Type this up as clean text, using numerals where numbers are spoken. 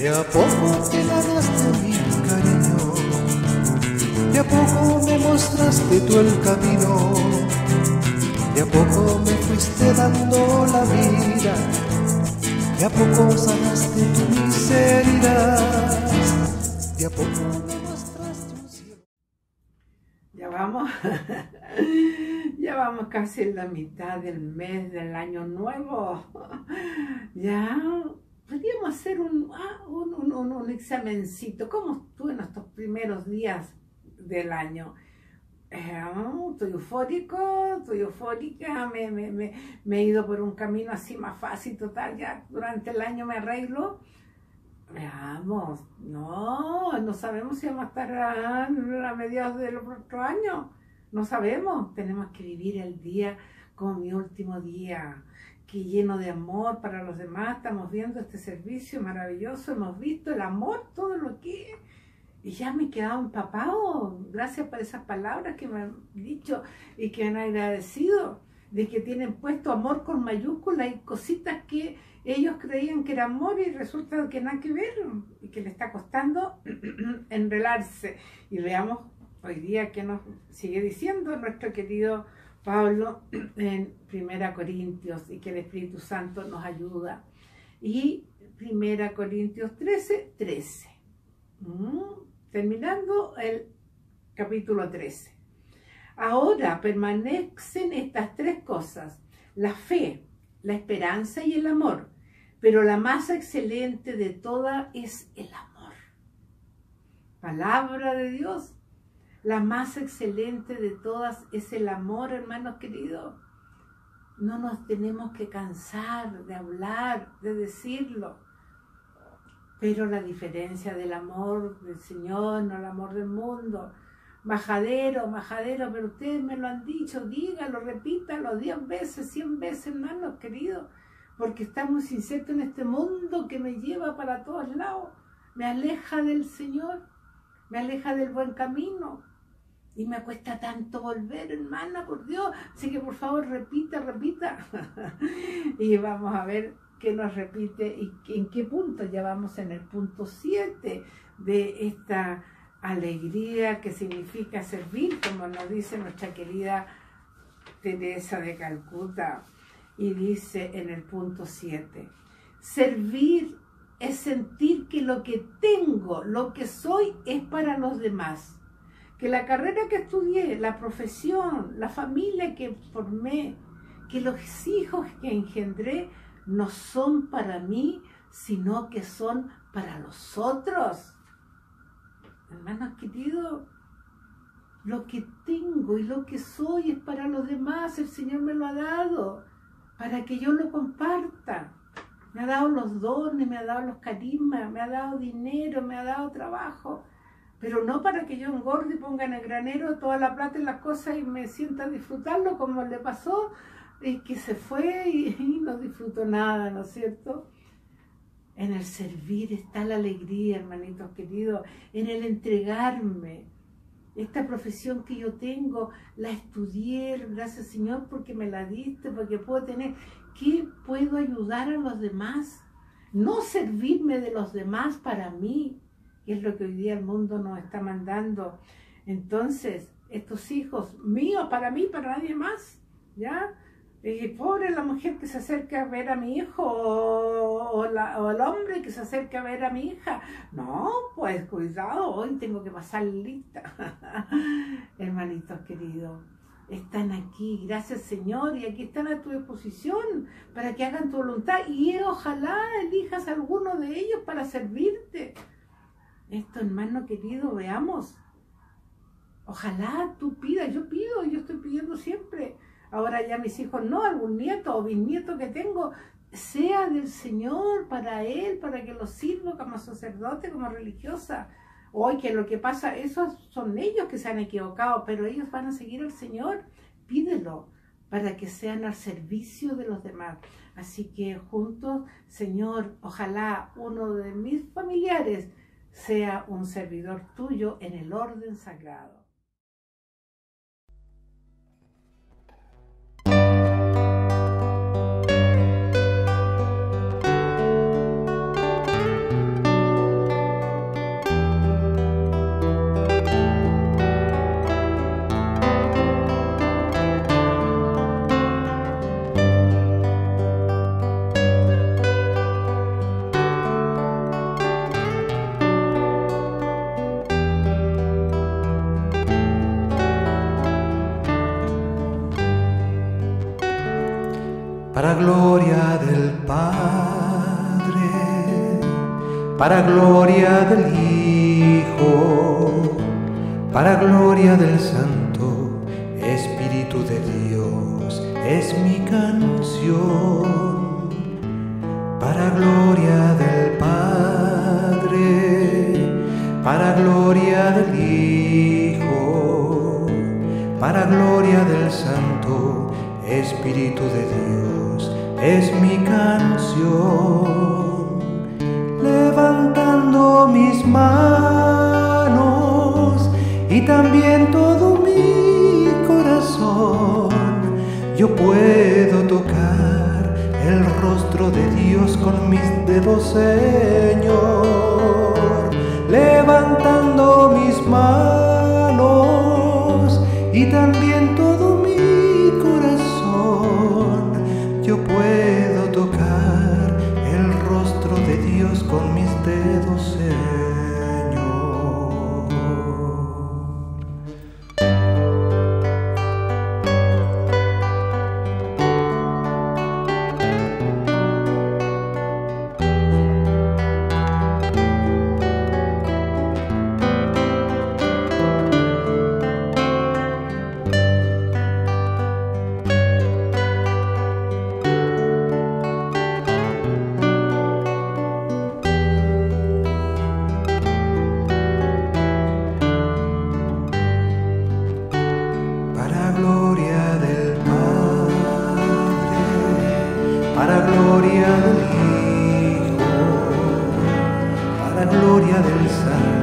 a poco te ganaste mi cariño, de a poco me mostraste tú el camino, de a poco me fuiste dando la vida, de a poco sanaste tu miseria, de a poco me mostraste un cielo. Ya vamos casi en la mitad del mes del año nuevo. Ya podríamos hacer un examencito. ¿Cómo estuve en estos primeros días del año? Estoy eufórico, estoy eufórica, me he ido por un camino así más fácil, total, ya durante el año me arreglo. Veamos, no sabemos si vamos a estar a mediados del otro año, no sabemos, tenemos que vivir el día como mi último día, que lleno de amor para los demás. Estamos viendo este servicio maravilloso, hemos visto el amor, todo lo que es. Y ya me he quedado empapado, gracias por esas palabras que me han dicho y que me han agradecido, de que tienen puesto amor con mayúscula y cositas que ellos creían que era amor y resulta que nada que ver y que le está costando enredarse. Y veamos hoy día qué nos sigue diciendo nuestro querido Pablo en 1 Corintios y que el Espíritu Santo nos ayuda. Y 1 Corintios 13. Terminando el capítulo 13. Ahora permanecen estas tres cosas: la fe, la esperanza y el amor, pero la más excelente de todas es el amor. Palabra de Dios, la más excelente de todas es el amor, hermanos queridos. No nos tenemos que cansar de hablar, de decirlo. Pero la diferencia del amor del Señor, no el amor del mundo. Majadero, pero ustedes me lo han dicho, dígalo, repítalo 10 veces, 100 veces, hermanos queridos, porque estamos insertos en este mundo que me lleva para todos lados, me aleja del Señor, me aleja del buen camino, y me cuesta tanto volver, hermana, por Dios. Así que por favor repita, y vamos a ver qué nos repite y en qué punto. Ya vamos en el punto 7 de esta alegría que significa servir, como nos dice nuestra querida Teresa de Calcuta, y dice en el punto 7, servir es sentir que lo que tengo, lo que soy, es para los demás, que la carrera que estudié, la profesión, la familia que formé, que los hijos que engendré no son para mí, sino que son para los otros. Hermanos queridos, lo que tengo y lo que soy es para los demás. El Señor me lo ha dado para que yo lo comparta. Me ha dado los dones, me ha dado los carismas, me ha dado dinero, me ha dado trabajo, pero no para que yo engorde y ponga en el granero toda la plata y las cosas y me sienta a disfrutarlo como le pasó, y que se fue y no disfrutó nada, ¿no es cierto? En el servir está la alegría, hermanitos queridos, en el entregarme. Esta profesión que yo tengo, la estudié, gracias Señor, porque me la diste, porque puedo tener. ¿Qué puedo ayudar a los demás? No servirme de los demás para mí, que es lo que hoy día el mundo nos está mandando. Entonces, estos hijos míos, para mí, para nadie más, ¿ya? Pobre la mujer que se acerca a ver a mi hijo o el hombre que se acerca a ver a mi hija. No, pues cuidado, hoy tengo que pasar lista. Hermanitos queridos, están aquí, gracias Señor, y aquí están a tu disposición para que hagan tu voluntad y ojalá elijas a alguno de ellos para servirte. Esto, hermano querido, veamos. Ojalá tú pidas, yo estoy pidiendo siempre. Ahora ya mis hijos no, algún nieto o bisnieto que tengo, sea del Señor para Él, para que lo sirva como sacerdote, como religiosa. Hoy que lo que pasa, esos son ellos que se han equivocado, pero ellos van a seguir al Señor. Pídelo para que sean al servicio de los demás. Así que juntos, Señor, ojalá uno de mis familiares sea un servidor tuyo en el orden sagrado. para gloria del Padre, para gloria del Hijo, para gloria del Santo Espíritu de Dios. Es mi canción, para gloria del Padre, para gloria del Hijo, para gloria del Santo Espíritu de Dios. Es mi canción, levantando mis manos y también todo mi corazón. Yo puedo tocar el rostro de Dios con mis dedos, Señor, levantando mis manos y también todo mi corazón. Yo puedo tocar el rostro de Dios con mis dedos, Señor. Para gloria del Padre, para gloria del Hijo, para gloria del Santo